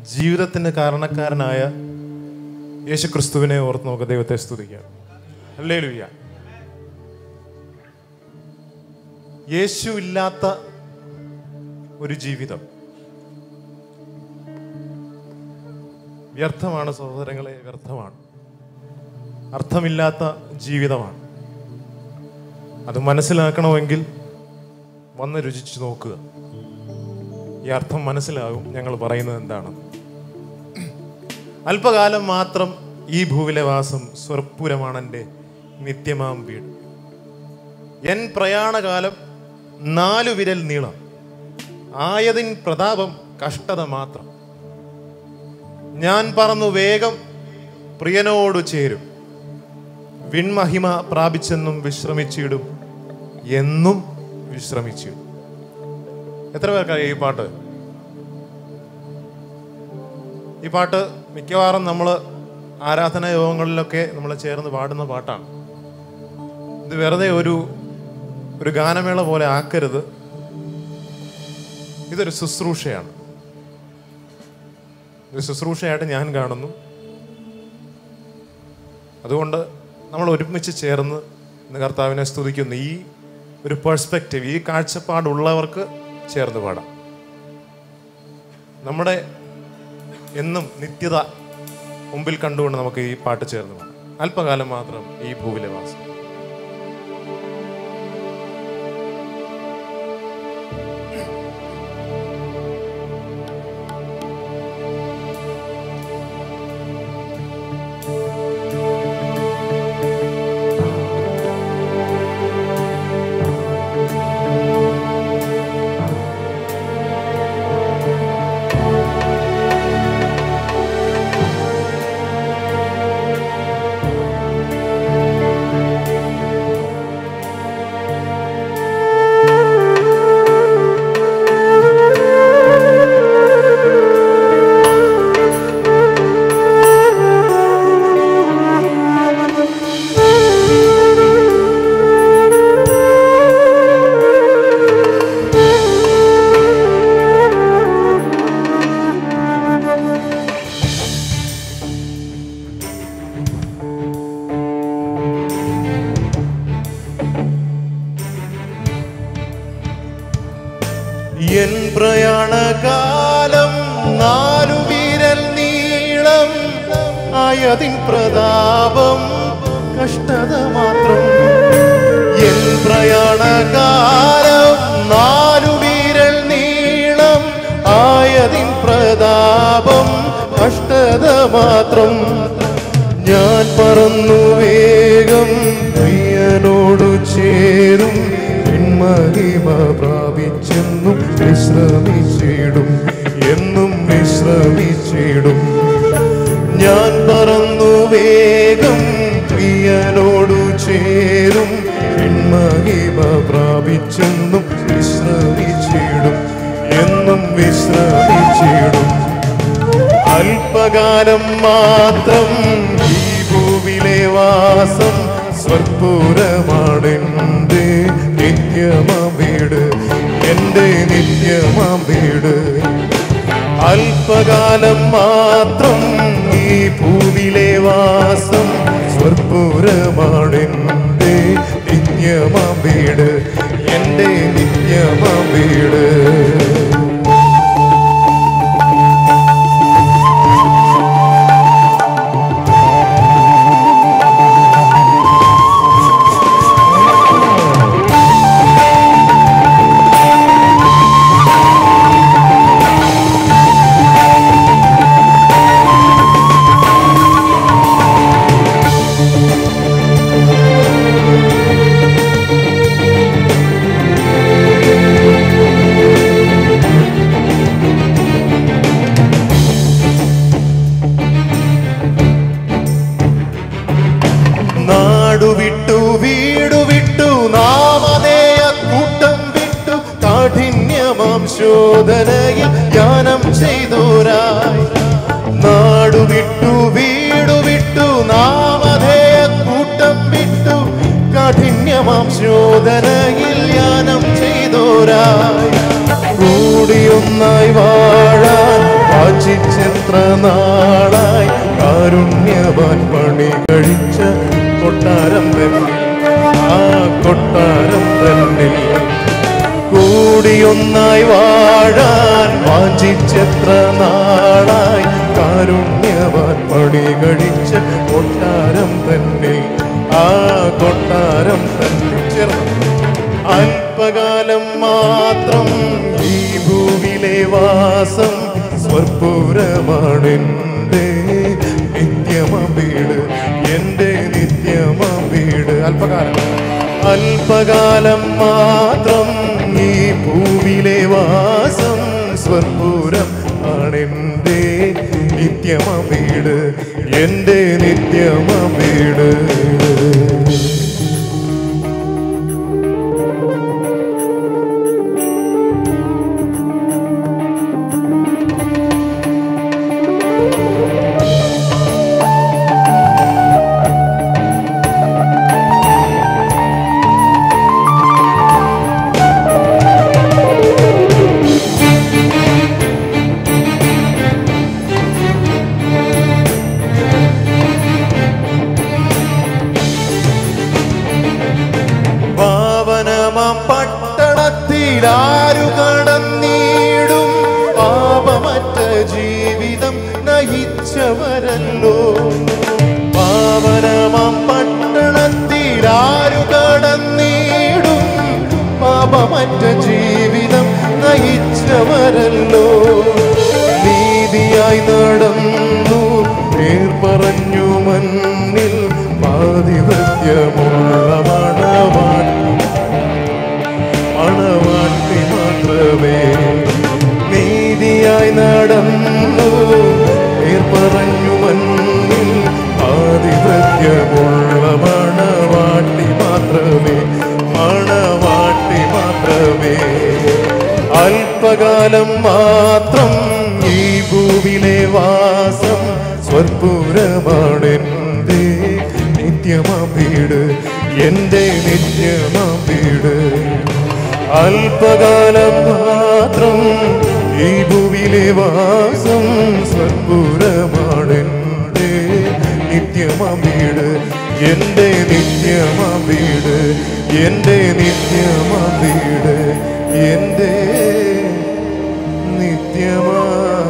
ജീവിതത്തിന് കാരണക്കാരനായ യേശുക്രിസ്തുവിനെ ഓർത്ത് നമുക്ക് ദൈവത്തെ സ്തുതിക്കാം. ഹല്ലേലൂയ. യേശു ഇല്ലാത്ത ഒരു ജീവിതം വ്യർത്ഥമാണ് സഹോദരങ്ങളെ, വ്യർത്ഥമാണ്. അർത്ഥമില്ലാത്ത ജീവിതമാണ്. അത് മനസ്സിലാക്കണമെങ്കിൽ വന്ന് രുചിച്ച് നോക്കുക. ഈ അർത്ഥം മനസ്സിലാകും ഞങ്ങൾ പറയുന്നത് എന്താണ്. അല്പകാലം മാത്രം ഈ ഭൂവിലെ വാസം സ്വർപ്പുരമാണെൻ്റെ നിത്യമാം വീട്. എൻ പ്രയാണകാലം 4 വിരൽ നീളം, ആയതിൻ പ്രതാപം കഷ്ടത മാത്രം. ഞാൻ പറന്നു വേഗം പ്രിയനോടു ചേരും, വിൺമഹിമ പ്രാപിച്ചെന്നും വിശ്രമിച്ചിടും, എന്നും വിശ്രമിച്ചിടും. എത്ര പേർക്കറിയാം ഈ പാട്ട്? ഈ പാട്ട് മിക്കവാറും നമ്മൾ ആരാധനാ യോഗങ്ങളിലൊക്കെ നമ്മൾ ചേർന്ന് പാടുന്ന പാട്ടാണ്. ഇത് വെറുതെ ഒരു ഗാനമേള പോലെ ആക്കരുത്. ഇതൊരു ശുശ്രൂഷയാണ്. ഒരു ശുശ്രൂഷയായിട്ട് ഞാൻ കാണുന്നു. അതുകൊണ്ട് നമ്മൾ ഒരുമിച്ച് ചേർന്ന് ഇന്ന് കർത്താവിനെ സ്തുതിക്കുന്നു. ഈ ഒരു പെർസ്പെക്റ്റീവ്, ഈ കാഴ്ചപ്പാടുള്ളവർക്ക് ചേർന്ന് പാടാം. നമ്മുടെ എന്നും നിത്യത മുമ്പിൽ കണ്ടുകൊണ്ട് നമുക്ക് ഈ പാട്ട് ചേർന്ന് പാടാം. അല്പകാലം മാത്രം ഈ ഭൂവിലെ വാസം. എൻ പ്രയാണകാലം 4 വിരൽ നീളം, ആയതിൻ പ്രതാപം കഷ്ടത മാത്രം. എൻ പ്രയാണകാലം 4 വിരൽ നീളം, ആയതിൻ പ്രതാപം കഷ്ടത മാത്രം. ഞാൻ പറന്നു വേഗം പ്രിയനോടു ചേരും, മഹിമ പ്രാപിച്ചെന്നും വിശ്രമിച്ചിടും, എന്നും വിശ്രമിച്ചിടും. ഞാൻ പറന്നു വേഗം പ്രിയനോടു ചേരും, മഹിമ പ്രാപിച്ചെന്നും വിശ്രമിച്ചിടും, എന്നും വിശ്രമിച്ചിടും. അല്പകാലം മാത്രം ഈ ഭൂവിലെ വാസം സ്വർപ്പുരമാണെൻ്റെ നിത്യമാം വീട്, എൻ്റെ നിത്യമാം വീട്. അല്പകാലം മാത്രം ഈ ഭൂവിലെ വാസം സ്വർപ്പുരമാണെൻ്റെ നിത്യമാം വീട്, എൻ്റെ നിത്യമാം വീട്. വിട്ടു വീടു വിട്ടു നാമധേയ കൂട്ടം വിട്ടു കാഠിന്യമാം ശോധനയിൽ ധ്യാനം ചെയ്തോരായി. നാടു വിട്ടു വീടു വിട്ടു നാമധേയ കൂട്ടം വിട്ടു കാഠിന്യമാം ശോധനയിൽ ധ്യാനം ചെയ്തോരായി. കൂടിയൊന്നായി വാഴാൻ വാഞ്ചിച്ചെത്ര നാളായി കാരുണ്യവാൻ പണി കഴിച്ച കൊട്ടാരം തന്നെ, ആ കൊട്ടാരം തന്നെ കൂടിയൊന്നായി വാഴാൻ വാഞ്ചിച്ചെത്ര നാളായി കാരുണ്യവാൻ പണി കഴിച്ച കൊട്ടാരം തന്നെ, ആ കൊട്ടാരം തന്നെ ചേർന്ന് അല്പകാലം മാത്രം ഈ ഭൂവിലെ വാസം സ്വർപ്പൂരമാണെൻ്റെ നിത്യമാം വീട്, എൻ്റെ നിത്യമാം വീട്. അല്പകാലം മാത്രം ഈ ഭൂവിലെ വാസം സ്വർപ്പൂരം ആണെൻ്റെ നിത്യമാം വീട്, എൻ്റെ നിത്യമാം വീട്. പട്ടണത്തിലാരു കടന്നിടും പാപമറ്റ ജീവിതം നയിച്ചവരല്ലോ. പാവനമാം പട്ടണത്തിലാരു കടന്നിടും പാപമറ്റ ജീവിതം നയിച്ചവരല്ലോ. നീതിയായി നടന്നു പേർ പറഞ്ഞു മണ്ണിൽ പാതിവ്രത്യമുള്ള മണവാട്ടി മാത്രമേ. നീതിയായി നടന്നു പേർ പറഞ്ഞു മണ്ണിൽ പാതിവ്രത്യമുള്ള മണവാട്ടി മാത്രമേ, മണവാട്ടി മാത്രമേ. അല്പകാലം മാത്രം ഈ ഭൂവിലെ വാസം സ്വർപ്പൂരമാണെൻ്റെ നിത്യമാം വീട്, എൻ്റെ നിത്യമാം വീട്. അല്പകാലം മാത്രം ഈ ഭൂവിലെ വാസം സ്വർപ്പൂരമാണെൻ്റെ നിത്യമാം വീട്, എൻ്റെ നിത്യമാം വീട്, എൻ്റെ നിത്യമാം വീട്, എൻ്റെ നിത്യമാം